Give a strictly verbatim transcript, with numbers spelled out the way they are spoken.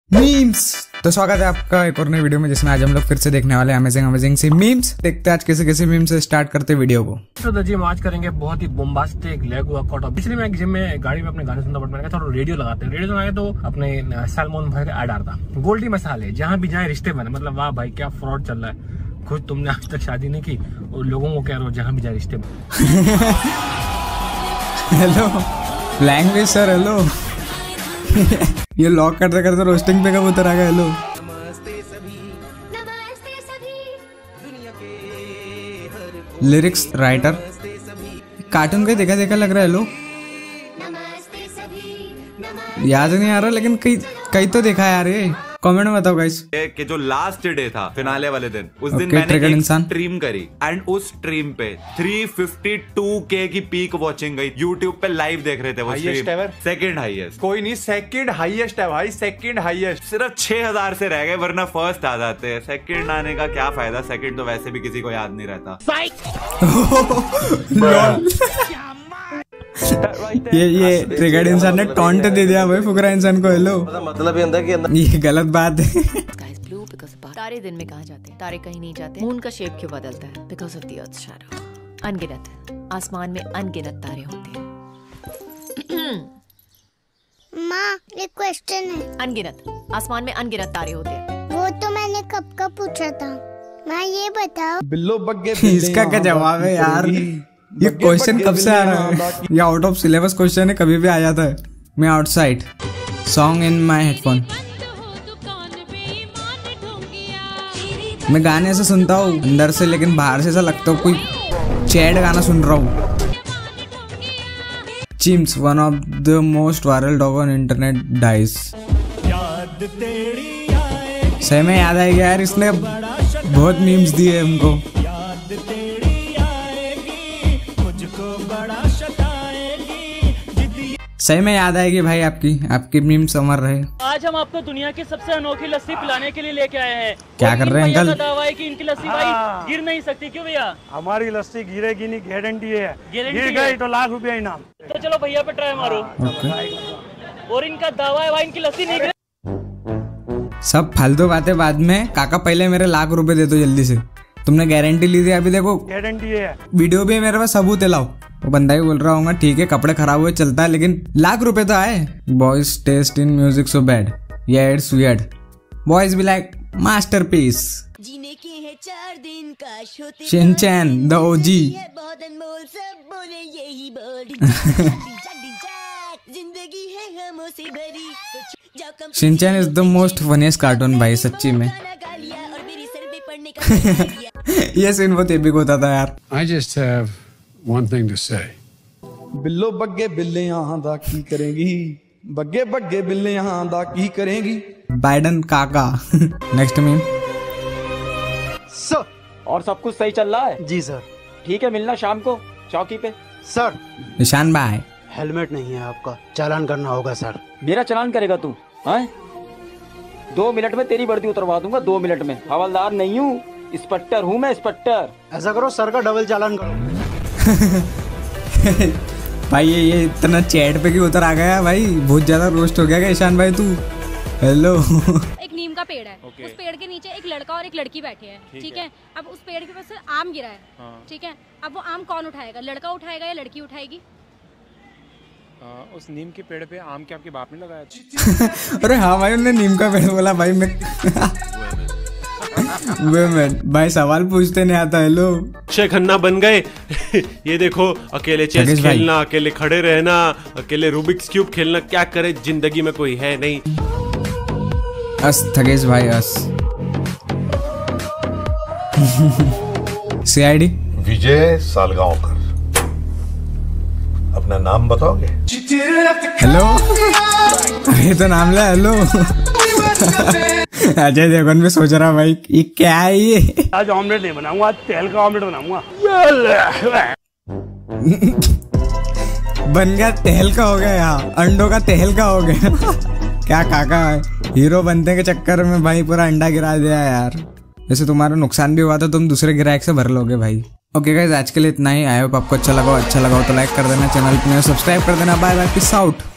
Memes. तो स्वागत है आपका एक और नई वीडियो में, जिसमें आज हम लोग फिर से देखने वाले हैं अमेजिंग अमेजिंग सी मीम्स। देखते हैं आज कैसे कैसे मीम्स से स्टार्ट करते वीडियो को। तो जी हम आज करेंगे बहुत ही बोम्बास्टिक लेग वर्कआउट। पिछले मैं जिम में गाड़ी में अपने गाने सुनता, बट मैंने कहा थोड़ा रेडियो लगाते हैं। रेडियो लगाए तो अपने सलमान भाई का ऐड आ रहा था, गोल्डी मसाले, जहाँ भी जाए रिश्ते बने। मतलब वाह भाई क्या फ्रॉड चल रहा है। खुद तुमने आज तक शादी नहीं की और लोगों को कह रहे हो जहाँ भी जाए रिश्ते बने। Hello language sir, hello. ये लॉक करते करते रोस्टिंग पे कब उतर आ गया। हेलो लिरिक्स राइटर, कार्टून का देखा देखा लग रहा है। हेलो याद नहीं आ रहा, लेकिन कई कई तो देखा है यार। ये कमेंट में बताओ गाइस कि जो लास्ट डे था फिनाले वाले दिन, उस okay, दिन मैंने एक इंसान स्ट्रीम करी एंड उस स्ट्रीम पे तीन सौ बावन के की पीक वॉचिंग गई। यूट्यूब पे लाइव देख रहे थे वो स्ट्रीम। सेकंड हाईएस्ट कोई नहीं, सेकंड हाईएस्ट है भाई, सेकंड हाईएस्ट। सिर्फ छह हजार से रह गए, वरना फर्स्ट आ जाते हैं। सेकंड आने का क्या फायदा, सेकंड तो वैसे भी किसी को याद नहीं रहता। ये ये ट्रिगर्ड इंसान ने टॉन्ट दे दिया भाई फुकरा इंसान को। हेलो मतलब ये ये गलत बात है। तारे दिन में कहाँ जाते हैं? तारे कहीं नहीं जाते। मून का शेप क्यों बदलता है? Because of the earth shadow. अनगिनत आसमान में अनगिनत तारे होते हैं। माँ एक क्वेश्चन है। अनगिनत आसमान में अनगिनत तारे होते हैं। वो तो मैंने कब का पूछा था। माँ ये बताओ बिल्लो बग्गे इसका क्या जवाब है यार? ये क्वेश्चन कब से आ रहा है? ये आउट ऑफ सिलेबस क्वेश्चन है, कभी भी आ जाता है। मैं outside song in my headphone, मैं गाने से सुनता हूँ अंदर से, लेकिन बाहर से ऐसा लगता है कोई चैट गाना सुन रहा हूँ। Cheems, one of the most viral dog on internet dies. सही में याद आएगा यार, इसने बहुत मीम्स दिए हमको। सही में याद आएगी भाई आपकी आपकी मीम्स अमर रहे। आज हम आपको दुनिया की सबसे अनोखी लस्सी पिलाने के लिए लेके आए हैं। क्या कर रहे हैं अंकल? दावा है कि इनकी लस्सी भाई गिर नहीं सकती। क्यों भैया? हमारी लस्सी गिरेगी नहीं, गारंटी है। गिर है। गई तो लाख रुपया इनाम। तो चलो भैया पे ट्राई मारो। और इनका दावा है भाई इनकी लस्सी नहीं गिरे। सब फालतू बातें बाद में। काका पहले मेरे लाख रुपए दे दो जल्दी से। तुमने गारंटी ली थी, अभी देखो गारंटी है। वीडियो भी मेरे पास सबूत है, लाओ। वो बंदा ही बोल रहा होगा ठीक है कपड़े खराब हुए चलता है, लेकिन लाख रुपए तो आए। Boys taste in music so bad, ये it's weird. Boys be like masterpiece. जीने के हैं चार दिन काश होते शिनचैन द ओजी। बहुत अनमोल सब बोले यही बोल। जिंदगी है हमों से भरी। Shinchan is the most funniest cartoon भाई, सच्ची में। ये सीन बहुत एपिक होता था यार। I just have one thing to say. बिल्लो बग्गे बिल्लियां दा की करेंगी, बग्गे बग्गे बिल्लियां दा की करेंगी। बाइडन काका। Next meme. सर और सब कुछ सही चल रहा है? जी सर। ठीक है, मिलना शाम को चौकी पे। सर निशान भाई हेलमेट नहीं है आपका, चालान करना होगा सर। मेरा चालान करेगा तू? हैं? दो मिनट में तेरी वर्दी उतरवा दूंगा, दो मिनट में। हवलदार नहीं हूँ, इंस्पेक्टर हूँ मैं, इंस्पेक्टर। ऐसा करो सर का डबल चालान करो। भाई ये ये इतना चैट पे क्यों उतर आ गया भाई? बहुत ज्यादा रोस्ट हो गया क्या ईशान भाई तू? हेलो एक नीम का पेड़ है, okay. उस पेड़ के नीचे एक लड़का और एक लड़की बैठे हैं, ठीक है। अब उस पेड़ के पास से आम गिरा है, हाँ। ठीक है। अब वो आम कौन उठाएगा? लड़का उठाएगा या लड़की उठाएगी? आ, उस नीम के पेड़ पे आम के आपके बाप ने लगाया? अरे हाँ भाई, उन्होंने नीम का पेड़ बोला भाई। मैं वेमेन भाई सवाल पूछते नहीं आता। हेलो अक्षय खन्ना बन गए। ये देखो, अकेले चेस खेलना, अकेले खड़े रहना, अकेले रूबिक्स क्यूब खेलना, क्या करे, जिंदगी में कोई है नहीं। अस थगेश भाई अस। सीआईडी विजय सालगांवकर, अपना नाम बताओगे? हेलो अरे तो नाम ले। हेलो अजय देवगन भी सोच रहा भाई ये क्या है ये? आज ऑमलेट नहीं बनाऊंगा, आज तेल का ऑमलेट बनाऊंगा। बन गया तेल का, हो गया यहाँ अंडों का तेल का हो गया। क्या काका है, हीरो बनने के चक्कर में भाई पूरा अंडा गिरा दिया यार। वैसे तुम्हारा नुकसान भी हुआ था, तुम दूसरे गिराक से भर लोगे भाई। ओके गाइस, आज के लिए इतना ही। आई होप आपको अच्छा लगा। अच्छा लगा हो तो लाइक कर देना, चैनल पे सब्सक्राइब कर देना। Bye bye, peace out.